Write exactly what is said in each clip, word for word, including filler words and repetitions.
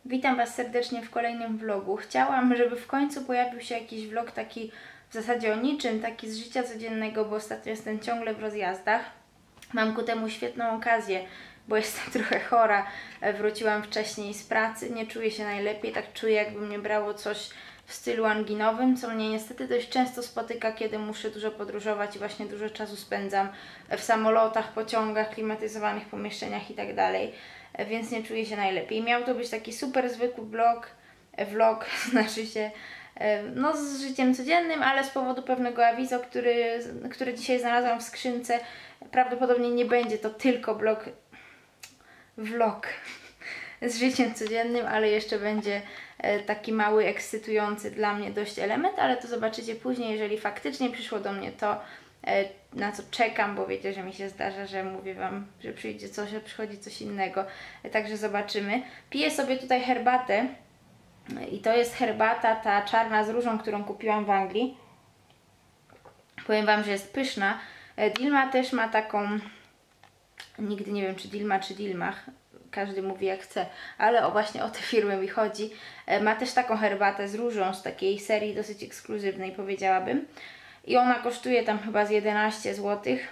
Witam Was serdecznie w kolejnym vlogu. Chciałam, żeby w końcu pojawił się jakiś vlog taki w zasadzie o niczym, taki z życia codziennego, bo ostatnio jestem ciągle w rozjazdach. Mam ku temu świetną okazję, bo jestem trochę chora. Wróciłam wcześniej z pracy, nie czuję się najlepiej, tak czuję, jakby mnie brało coś w stylu anginowym, co mnie niestety dość często spotyka, kiedy muszę dużo podróżować i właśnie dużo czasu spędzam w samolotach, pociągach, klimatyzowanych pomieszczeniach itd. Więc nie czuję się najlepiej. Miał to być taki super zwykły vlog, vlog, znaczy się, no z życiem codziennym, ale z powodu pewnego awizo, który, który dzisiaj znalazłam w skrzynce, prawdopodobnie nie będzie to tylko vlog, vlog z życiem codziennym, ale jeszcze będzie taki mały, ekscytujący dla mnie dość element, ale to zobaczycie później, jeżeli faktycznie przyszło do mnie to, na co czekam, bo wiecie, że mi się zdarza, że mówię Wam, że przyjdzie coś, że przychodzi coś innego, także zobaczymy. Piję sobie tutaj herbatę i to jest herbata ta czarna z różą, którą kupiłam w Anglii. Powiem Wam, że jest pyszna. Dilma też ma taką, nigdy nie wiem czy Dilma czy Dilmach, każdy mówi jak chce, ale o właśnie o tę firmę mi chodzi. Ma też taką herbatę z różą, z takiej serii dosyć ekskluzywnej, powiedziałabym. I ona kosztuje tam chyba z jedenaście złotych,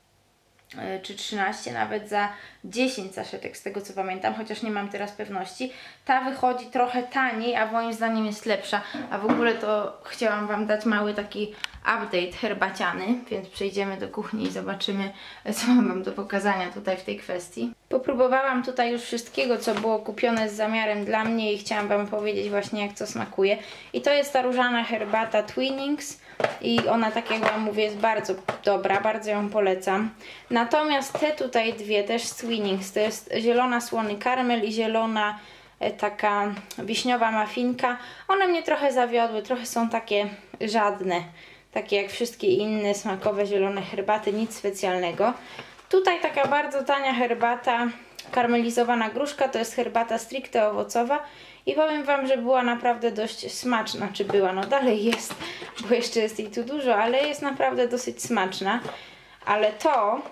czy trzynaście nawet za dziesięć saszetek, z tego co pamiętam, chociaż nie mam teraz pewności. Ta wychodzi trochę taniej, a moim zdaniem jest lepsza. A w ogóle to chciałam Wam dać mały taki update herbaciany, więc przejdziemy do kuchni i zobaczymy, co mam Wam do pokazania tutaj w tej kwestii. Popróbowałam tutaj już wszystkiego, co było kupione z zamiarem dla mnie i chciałam Wam powiedzieć właśnie, jak co smakuje. I to jest ta różana herbata Twinings i ona, tak jak Wam mówię, jest bardzo dobra, bardzo ją polecam. Natomiast te tutaj dwie też z Twinings, to jest zielona słony karmel i zielona taka wiśniowa mafinka. One mnie trochę zawiodły, trochę są takie żadne, takie jak wszystkie inne smakowe zielone herbaty, nic specjalnego. Tutaj taka bardzo tania herbata, karmelizowana gruszka, to jest herbata stricte owocowa i powiem Wam, że była naprawdę dość smaczna, czy była, no dalej jest, bo jeszcze jest jej tu dużo, ale jest naprawdę dosyć smaczna. Ale to,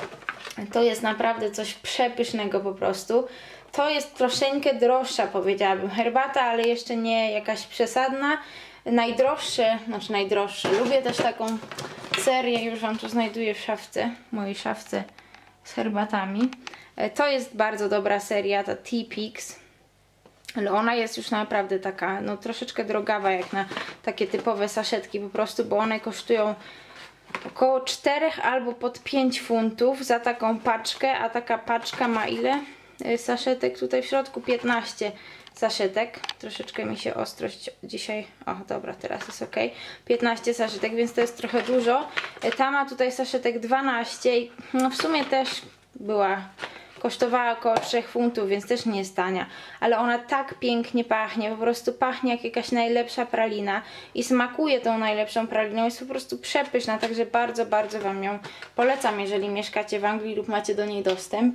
to jest naprawdę coś przepysznego po prostu. To jest troszeczkę droższa, powiedziałabym, herbata, ale jeszcze nie jakaś przesadna. Najdroższe, znaczy najdroższe, lubię też taką serię, już Wam tu znajduję w szafce, w mojej szafce z herbatami. To jest bardzo dobra seria, ta Teapigs, ale ona jest już naprawdę taka, no troszeczkę drogawa jak na takie typowe saszetki po prostu, bo one kosztują około czterech albo pod pięć funtów za taką paczkę, a taka paczka ma ile saszetek? Tutaj w środku piętnaście saszetek. Troszeczkę mi się ostrość dzisiaj, o dobra, teraz jest ok. piętnaście saszetek, więc to jest trochę dużo. Ta ma tutaj saszetek dwanaście i no w sumie też była, kosztowała około trzech funtów, więc też nie jest tania. Ale ona tak pięknie pachnie, po prostu pachnie jak jakaś najlepsza pralina i smakuje tą najlepszą praliną, jest po prostu przepyszna, także bardzo, bardzo Wam ją polecam, jeżeli mieszkacie w Anglii lub macie do niej dostęp.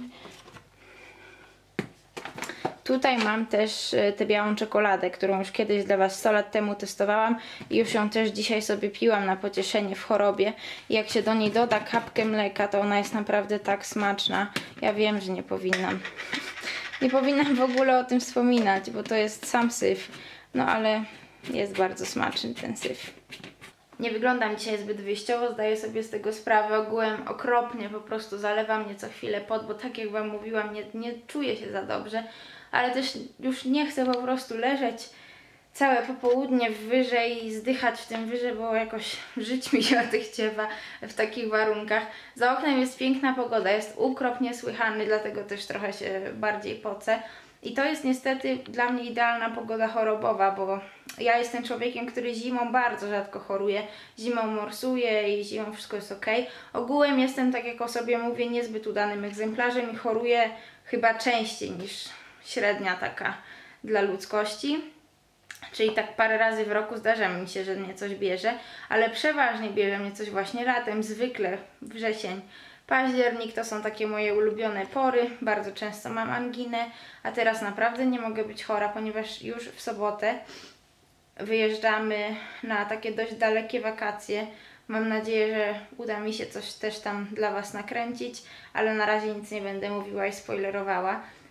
Tutaj mam też tę białą czekoladę, którą już kiedyś dla Was sto lat temu testowałam i już ją też dzisiaj sobie piłam na pocieszenie w chorobie. I jak się do niej doda kapkę mleka, to ona jest naprawdę tak smaczna. Ja wiem, że nie powinnam. Nie powinnam w ogóle o tym wspominać, bo to jest sam syf. No ale jest bardzo smaczny ten syf. Nie wyglądam dzisiaj zbyt wyjściowo, zdaję sobie z tego sprawę, ogółem okropnie, po prostu zalewa mnie co chwilę pot, bo tak jak Wam mówiłam, nie, nie czuję się za dobrze, ale też już nie chcę po prostu leżeć całe popołudnie wyżej i zdychać w tym wyżej, bo jakoś żyć mi się odechciewa w takich warunkach. Za oknem jest piękna pogoda, jest ukrop niesłychany, dlatego też trochę się bardziej pocę. I to jest niestety dla mnie idealna pogoda chorobowa, bo ja jestem człowiekiem, który zimą bardzo rzadko choruje. Zimą morsuje i zimą wszystko jest ok. Ogółem jestem, tak jak o sobie mówię, niezbyt udanym egzemplarzem i choruję chyba częściej niż średnia taka dla ludzkości. Czyli tak parę razy w roku zdarza mi się, że mnie coś bierze, ale przeważnie bierze mnie coś właśnie latem, zwykle wrzesień. Październik to są takie moje ulubione pory, bardzo często mam anginę, a teraz naprawdę nie mogę być chora, ponieważ już w sobotę wyjeżdżamy na takie dość dalekie wakacje. Mam nadzieję, że uda mi się coś też tam dla Was nakręcić, ale na razie nic nie będę mówiła i spoilerowała.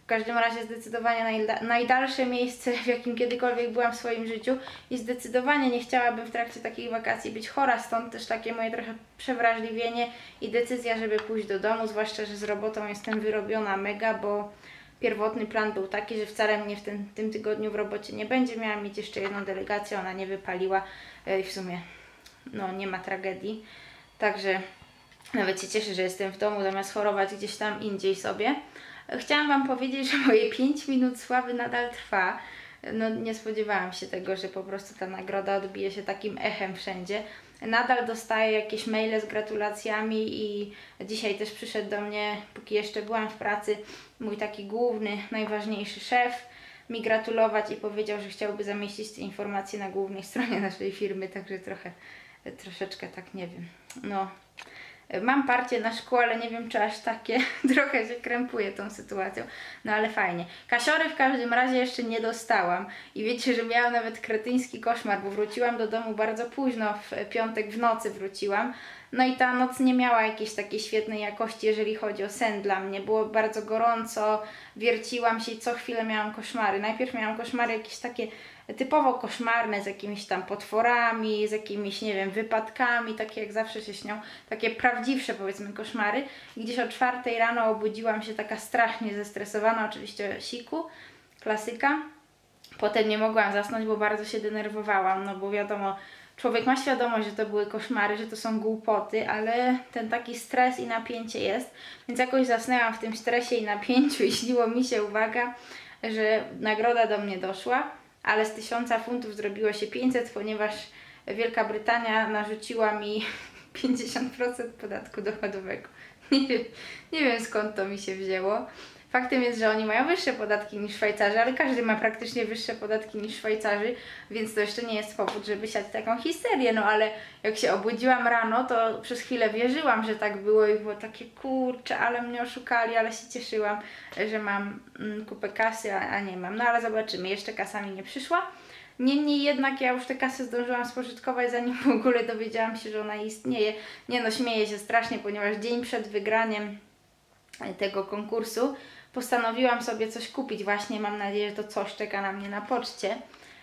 W każdym razie zdecydowanie najda najdalsze miejsce, w jakim kiedykolwiek byłam w swoim życiu i zdecydowanie nie chciałabym w trakcie takich wakacji być chora, stąd też takie moje trochę przewrażliwienie i decyzja, żeby pójść do domu, zwłaszcza, że z robotą jestem wyrobiona mega, bo pierwotny plan był taki, że wcale mnie w ten, tym tygodniu w robocie nie będzie. Miałam mieć jeszcze jedną delegację, ona nie wypaliła i w sumie no nie ma tragedii. Także nawet się cieszę, że jestem w domu, zamiast chorować gdzieś tam indziej sobie. Chciałam Wam powiedzieć, że moje pięć minut sławy nadal trwa. No nie spodziewałam się tego, że po prostu ta nagroda odbije się takim echem wszędzie. Nadal dostaję jakieś maile z gratulacjami i dzisiaj też przyszedł do mnie, póki jeszcze byłam w pracy, mój taki główny, najważniejszy szef mi gratulować i powiedział, że chciałby zamieścić te informacje na głównej stronie naszej firmy, także trochę, troszeczkę tak nie wiem, no... Mam parcie na szkło, ale nie wiem, czy aż takie. Trochę się krępuję tą sytuacją, no ale fajnie. Kasiory w każdym razie jeszcze nie dostałam i wiecie, że miałam nawet kretyński koszmar, bo wróciłam do domu bardzo późno, w piątek w nocy wróciłam. No i ta noc nie miała jakiejś takiej świetnej jakości, jeżeli chodzi o sen dla mnie. Było bardzo gorąco, wierciłam się i co chwilę miałam koszmary. Najpierw miałam koszmary jakieś takie typowo koszmarne, z jakimiś tam potworami, z jakimiś, nie wiem, wypadkami, takie jak zawsze się śnią, takie prawdziwsze, powiedzmy, koszmary. I gdzieś o czwartej rano obudziłam się taka strasznie zestresowana, oczywiście siku, klasyka. Potem nie mogłam zasnąć, bo bardzo się denerwowałam, no bo wiadomo, człowiek ma świadomość, że to były koszmary, że to są głupoty, ale ten taki stres i napięcie jest, więc jakoś zasnęłam w tym stresie i napięciu i śniło mi się, uwaga, że nagroda do mnie doszła, ale z tysiąca funtów zrobiło się pięćset, ponieważ Wielka Brytania narzuciła mi pięćdziesiąt procent podatku dochodowego. Nie wiem, nie wiem skąd to mi się wzięło. Faktem jest, że oni mają wyższe podatki niż Szwajcarzy, ale każdy ma praktycznie wyższe podatki niż Szwajcarzy, więc to jeszcze nie jest powód, żeby siać taką histerię. No ale jak się obudziłam rano, to przez chwilę wierzyłam, że tak było i było takie kurczę, ale mnie oszukali, ale się cieszyłam, że mam mm, kupę kasy, a, a nie mam. No ale zobaczymy, jeszcze kasa mi nie przyszła. Niemniej jednak ja już tę kasę zdążyłam spożytkować, zanim w ogóle dowiedziałam się, że ona istnieje. Nie no, śmieję się strasznie, ponieważ dzień przed wygraniem tego konkursu postanowiłam sobie coś kupić. Właśnie mam nadzieję, że to coś czeka na mnie na poczcie.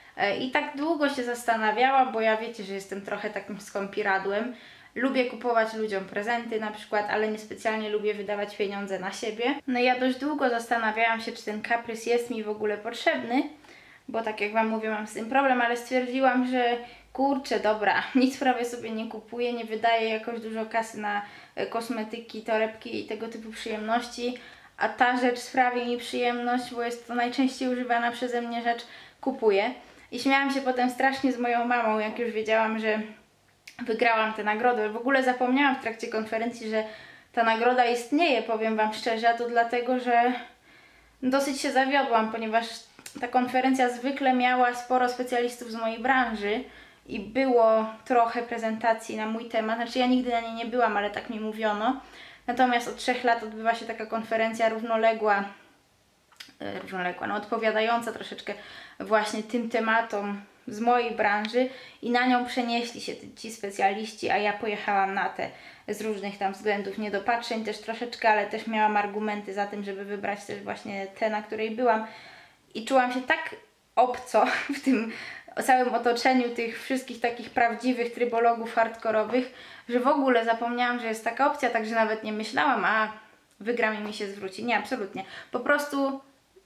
I tak długo się zastanawiałam, bo ja wiecie, że jestem trochę takim skąpiradłem. Lubię kupować ludziom prezenty na przykład, ale niespecjalnie lubię wydawać pieniądze na siebie. No i ja dość długo zastanawiałam się, czy ten kaprys jest mi w ogóle potrzebny, bo tak jak Wam mówię, mam z tym problem, ale stwierdziłam, że kurczę, dobra, nic prawie sobie nie kupuję, nie wydaję jakoś dużo kasy na kosmetyki, torebki i tego typu przyjemności, a ta rzecz sprawi mi przyjemność, bo jest to najczęściej używana przeze mnie rzecz, kupuję. I śmiałam się potem strasznie z moją mamą, jak już wiedziałam, że wygrałam tę nagrodę. W ogóle zapomniałam w trakcie konferencji, że ta nagroda istnieje, powiem Wam szczerze, a to dlatego, że dosyć się zawiodłam, ponieważ ta konferencja zwykle miała sporo specjalistów z mojej branży i było trochę prezentacji na mój temat. Znaczy ja nigdy na niej nie byłam, ale tak mi mówiono. Natomiast od trzech lat odbywa się taka konferencja równoległa, yy, równoległa, no odpowiadająca troszeczkę właśnie tym tematom z mojej branży i na nią przenieśli się ci specjaliści, a ja pojechałam na te z różnych tam względów, niedopatrzeń też troszeczkę, ale też miałam argumenty za tym, żeby wybrać też właśnie tę, na której byłam i czułam się tak obco w tym całym otoczeniu tych wszystkich takich prawdziwych trybologów hardkorowych, że w ogóle zapomniałam, że jest taka opcja, także nawet nie myślałam, a wygram i mi się zwróci. Nie, absolutnie. Po prostu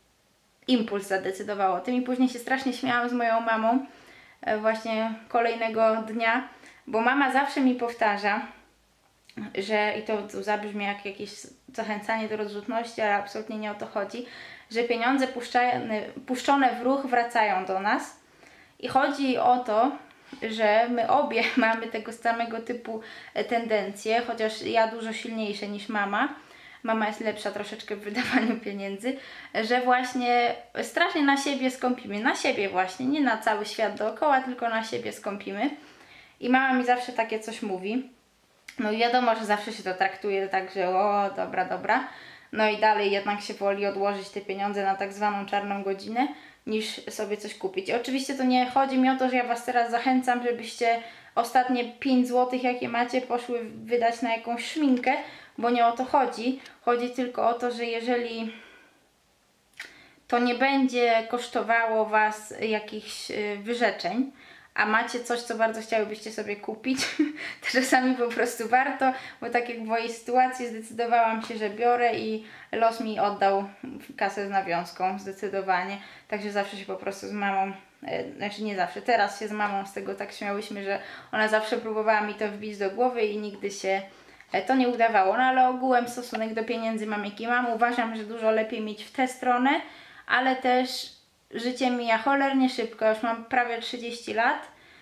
impuls zadecydował o tym i później się strasznie śmiałam z moją mamą właśnie kolejnego dnia, bo mama zawsze mi powtarza, że, i to, to zabrzmi jak jakieś zachęcanie do rozrzutności, ale absolutnie nie o to chodzi, że pieniądze puszczane, puszczone w ruch wracają do nas i chodzi o to, że my obie mamy tego samego typu tendencje, chociaż ja dużo silniejsze niż mama. Mama jest lepsza troszeczkę w wydawaniu pieniędzy, że właśnie strasznie na siebie skąpimy. Na siebie właśnie, nie na cały świat dookoła, tylko na siebie skąpimy. I mama mi zawsze takie coś mówi. No i wiadomo, że zawsze się to traktuje tak, że o, dobra, dobra. No i dalej jednak się woli odłożyć te pieniądze na tak zwaną czarną godzinę, niż sobie coś kupić. I oczywiście to nie chodzi mi o to, że ja Was teraz zachęcam, żebyście ostatnie pięć złotych, jakie macie, poszły wydać na jakąś szminkę, bo nie o to chodzi. Chodzi tylko o to, że jeżeli to nie będzie kosztowało Was jakichś wyrzeczeń, a macie coś, co bardzo chciałybyście sobie kupić, to czasami po prostu warto, bo tak jak w mojej sytuacji zdecydowałam się, że biorę i los mi oddał kasę z nawiązką, zdecydowanie. Także zawsze się po prostu z mamą, e, znaczy nie zawsze, teraz się z mamą z tego tak śmiałyśmy, że ona zawsze próbowała mi to wbić do głowy i nigdy się e, to nie udawało. No ale ogółem stosunek do pieniędzy mam jaki mam. Uważam, że dużo lepiej mieć w tę stronę, ale też życie mija cholernie szybko, już mam prawie trzydzieści lat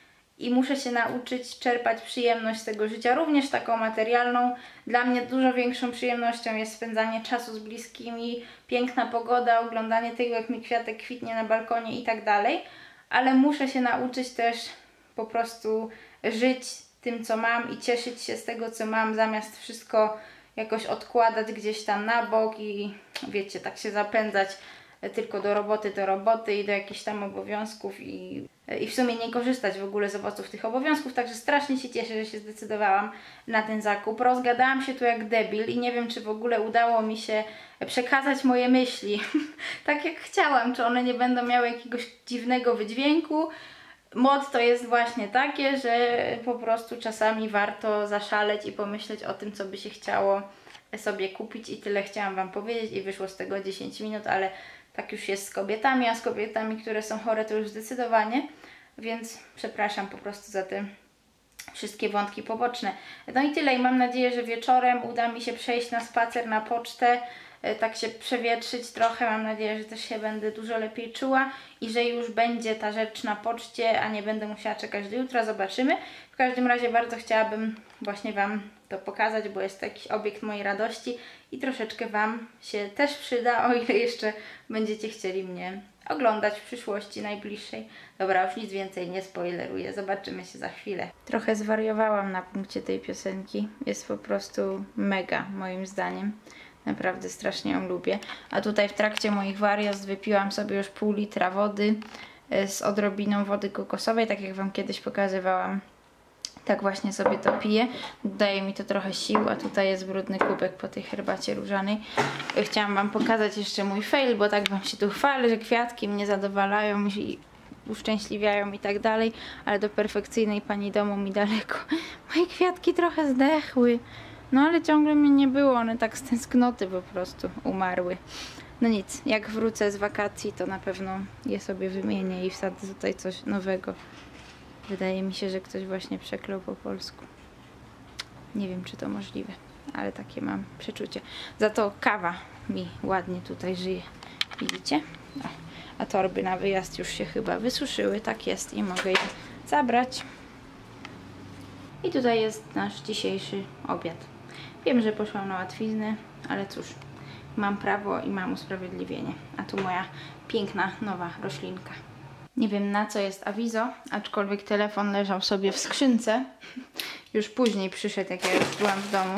i muszę się nauczyć czerpać przyjemność z tego życia, również taką materialną. Dla mnie dużo większą przyjemnością jest spędzanie czasu z bliskimi, piękna pogoda, oglądanie tego, jak mi kwiatek kwitnie na balkonie i tak dalej, ale muszę się nauczyć też po prostu żyć tym, co mam i cieszyć się z tego, co mam, zamiast wszystko jakoś odkładać gdzieś tam na bok i wiecie, tak się zapędzać tylko do roboty, do roboty i do jakichś tam obowiązków i, i w sumie nie korzystać w ogóle z owoców tych obowiązków, także strasznie się cieszę, że się zdecydowałam na ten zakup. Rozgadałam się tu jak debil i nie wiem, czy w ogóle udało mi się przekazać moje myśli tak jak chciałam, czy one nie będą miały jakiegoś dziwnego wydźwięku. Motto jest właśnie takie, że po prostu czasami warto zaszaleć i pomyśleć o tym, co by się chciało sobie kupić i tyle chciałam Wam powiedzieć i wyszło z tego dziesięć minut, ale tak już jest z kobietami, a z kobietami, które są chore, to już zdecydowanie, więc przepraszam po prostu za te wszystkie wątki poboczne. No i tyle i mam nadzieję, że wieczorem uda mi się przejść na spacer na pocztę, tak się przewietrzyć trochę, mam nadzieję, że też się będę dużo lepiej czuła i że już będzie ta rzecz na poczcie, a nie będę musiała czekać do jutra, zobaczymy. W każdym razie bardzo chciałabym właśnie Wam to pokazać, bo jest to jakiś obiekt mojej radości i troszeczkę Wam się też przyda, o ile jeszcze będziecie chcieli mnie oglądać w przyszłości najbliższej. Dobra, już nic więcej nie spoileruję, zobaczymy się za chwilę. Trochę zwariowałam na punkcie tej piosenki, jest po prostu mega moim zdaniem. Naprawdę strasznie ją lubię. A tutaj w trakcie moich wariazd wypiłam sobie już pół litra wody z odrobiną wody kokosowej, tak jak Wam kiedyś pokazywałam. Tak właśnie sobie to piję. Daje mi to trochę sił, a tutaj jest brudny kubek po tej herbacie różanej. Chciałam Wam pokazać jeszcze mój fail, bo tak Wam się tu chwalę, że kwiatki mnie zadowalają i uszczęśliwiają i tak dalej, ale do perfekcyjnej pani domu mi daleko. Moje kwiatki trochę zdechły. No ale ciągle mnie nie było, one tak z tęsknoty po prostu umarły. No nic, jak wrócę z wakacji, to na pewno je sobie wymienię i wsadzę tutaj coś nowego. Wydaje mi się, że ktoś właśnie przeklął po polsku. Nie wiem, czy to możliwe, ale takie mam przeczucie. Za to kawa mi ładnie tutaj żyje. Widzicie? O, a torby na wyjazd już się chyba wysuszyły, tak jest i mogę je zabrać. I tutaj jest nasz dzisiejszy obiad. Wiem, że poszłam na łatwiznę, ale cóż, mam prawo i mam usprawiedliwienie. A tu moja piękna, nowa roślinka. Nie wiem, na co jest awizo, aczkolwiek telefon leżał sobie w skrzynce. Już później przyszedł, jak ja już byłam w domu.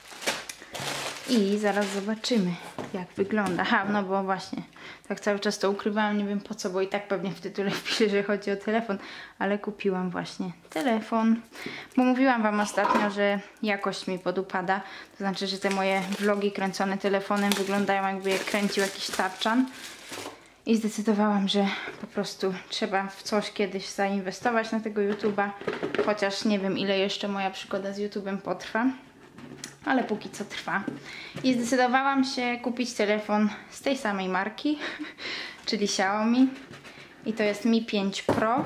I zaraz zobaczymy, jak wygląda. Ha, no bo właśnie, tak cały czas to ukrywałam, nie wiem po co, bo i tak pewnie w tytule wpiszę, że chodzi o telefon, ale kupiłam właśnie telefon, bo mówiłam Wam ostatnio, że jakość mi podupada, to znaczy, że te moje vlogi kręcone telefonem wyglądają, jakby je kręcił jakiś tapczan i zdecydowałam, że po prostu trzeba w coś kiedyś zainwestować na tego YouTube'a, chociaż nie wiem, ile jeszcze moja przygoda z YouTube'em potrwa. Ale póki co trwa. I zdecydowałam się kupić telefon z tej samej marki, czyli Xiaomi. I to jest Mi pięć Pro.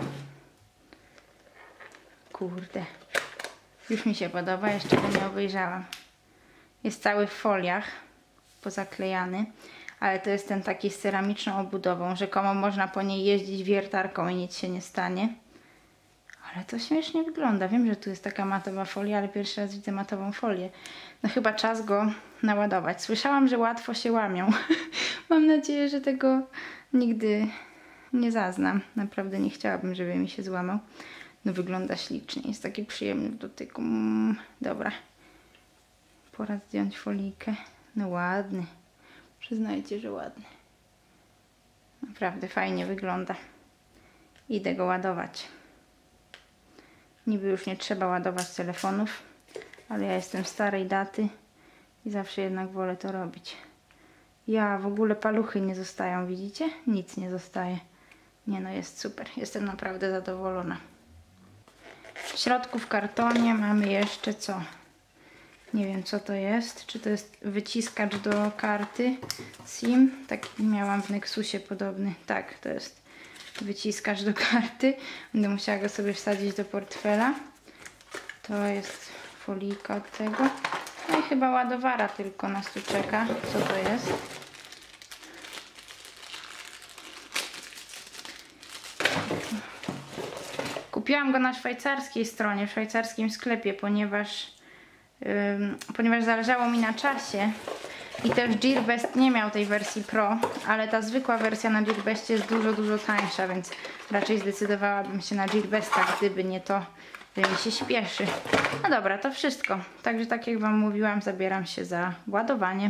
Kurde. Już mi się podoba, jeszcze go nie obejrzałam. Jest cały w foliach, pozaklejany. Ale to jest ten taki z ceramiczną obudową. Rzekomo można po niej jeździć wiertarką i nic się nie stanie. Ale to śmiesznie wygląda. Wiem, że tu jest taka matowa folia, ale pierwszy raz widzę matową folię. No chyba czas go naładować. Słyszałam, że łatwo się łamią. Mam nadzieję, że tego nigdy nie zaznam. Naprawdę nie chciałabym, żeby mi się złamał. No wygląda ślicznie. Jest taki przyjemny w dotyku. Mm, dobra. Pora zdjąć folijkę. No ładny. Przyznajcie, że ładny. Naprawdę fajnie wygląda. Idę go ładować. Niby już nie trzeba ładować telefonów, ale ja jestem starej daty i zawsze jednak wolę to robić. Ja, w ogóle paluchy nie zostają, widzicie? Nic nie zostaje. Nie no, jest super. Jestem naprawdę zadowolona. W środku w kartonie mamy jeszcze co? Nie wiem co to jest. Czy to jest wyciskacz do karty SIM? Taki miałam w Nexusie podobny. Tak, to jest wyciskacz do karty. Będę musiała go sobie wsadzić do portfela. To jest folijka od tego. No i chyba ładowara tylko nas tu czeka. Co to jest? Kupiłam go na szwajcarskiej stronie, w szwajcarskim sklepie, ponieważ, yy, ponieważ zależało mi na czasie. I też Gearbest nie miał tej wersji Pro, ale ta zwykła wersja na Gearbestie jest dużo, dużo tańsza, więc raczej zdecydowałabym się na Gearbesta, gdyby nie to, że mi się śpieszy. No dobra, to wszystko. Także tak jak Wam mówiłam, zabieram się za ładowanie.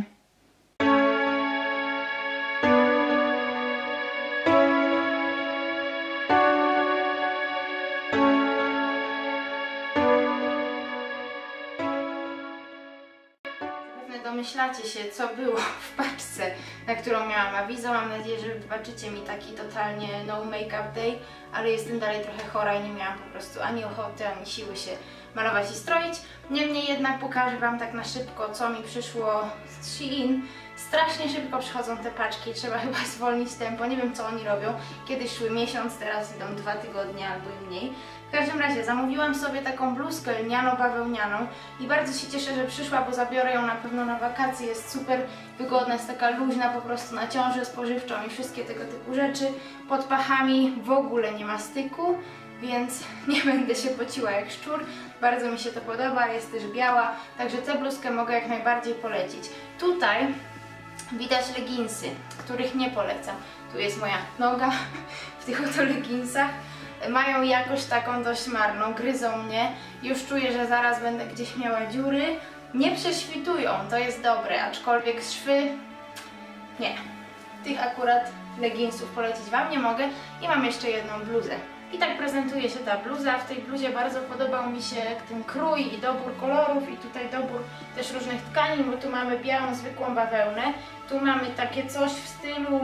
Domyślacie się, co było w paczce, na którą miałam awizo. Mam nadzieję, że wybaczycie mi taki totalnie no make-up day, ale jestem dalej trochę chora i nie miałam po prostu ani ochoty, ani siły się malować i stroić. Niemniej jednak pokażę Wam tak na szybko, co mi przyszło z Shein. Strasznie szybko przychodzą te paczki, trzeba chyba zwolnić tempo, nie wiem co oni robią. Kiedyś szły miesiąc, teraz idą dwa tygodnie albo i mniej. W każdym razie zamówiłam sobie taką bluzkę lniano-bawełnianą i bardzo się cieszę, że przyszła, bo zabiorę ją na pewno na wakacje. Jest super wygodna, jest taka luźna po prostu na ciążę spożywczą i wszystkie tego typu rzeczy. Pod pachami w ogóle nie ma styku, więc nie będę się pociła jak szczur. Bardzo mi się to podoba, jest też biała, także tę bluzkę mogę jak najbardziej polecić. Tutaj widać leginsy, których nie polecam. Tu jest moja noga w tych oto leginsach. Mają jakość taką dość marną, gryzą mnie. Już czuję, że zaraz będę gdzieś miała dziury. Nie prześwitują, to jest dobre, aczkolwiek szwy... nie. Tych akurat leginsów polecić Wam nie mogę. I mam jeszcze jedną bluzę. I tak prezentuje się ta bluza. W tej bluzie bardzo podobał mi się ten krój i dobór kolorów i tutaj dobór też różnych tkanin, bo tu mamy białą, zwykłą bawełnę. Tu mamy takie coś w stylu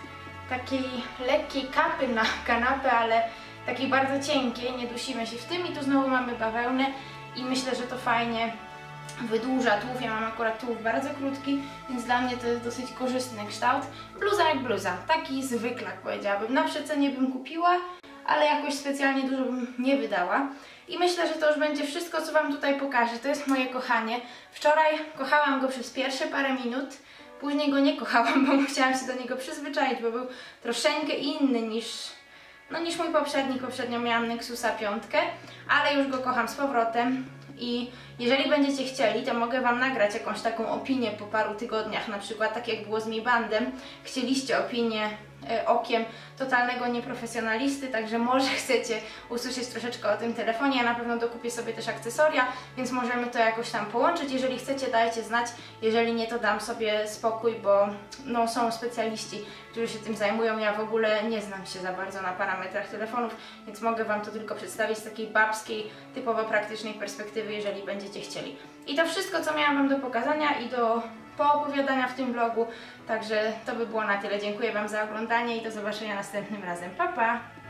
takiej lekkiej kapy na kanapę, ale takiej bardzo cienkiej, nie dusimy się w tym. I tu znowu mamy bawełnę i myślę, że to fajnie wydłuża tułów. Ja mam akurat tułów bardzo krótki, więc dla mnie to jest dosyć korzystny kształt. Bluza jak bluza, taki zwyklak powiedziałabym. Na przecenie bym kupiła, ale jakoś specjalnie dużo bym nie wydała. I myślę, że to już będzie wszystko, co Wam tutaj pokażę. To jest moje kochanie. Wczoraj kochałam go przez pierwsze parę minut, później go nie kochałam, bo musiałam się do niego przyzwyczaić, bo był troszeczkę inny niż, no, niż mój poprzedni. Poprzednio miałam Nexusa piątkę, ale już go kocham z powrotem. I jeżeli będziecie chcieli, to mogę Wam nagrać jakąś taką opinię po paru tygodniach, na przykład tak jak było z Mi Bandem. Chcieliście opinię e, okiem totalnego nieprofesjonalisty, także może chcecie usłyszeć troszeczkę o tym telefonie. Ja na pewno dokupię sobie też akcesoria, więc możemy to jakoś tam połączyć. Jeżeli chcecie, dajcie znać, jeżeli nie, to dam sobie spokój, bo no, są specjaliści, którzy się tym zajmują. Ja w ogóle nie znam się za bardzo na parametrach telefonów, więc mogę Wam to tylko przedstawić z takiej babskiej, typowo praktycznej perspektywy, jeżeli będziecie chcieli. I to wszystko, co miałam Wam do pokazania i do poopowiadania w tym vlogu, także to by było na tyle. Dziękuję Wam za oglądanie i do zobaczenia następnym razem. Pa, pa!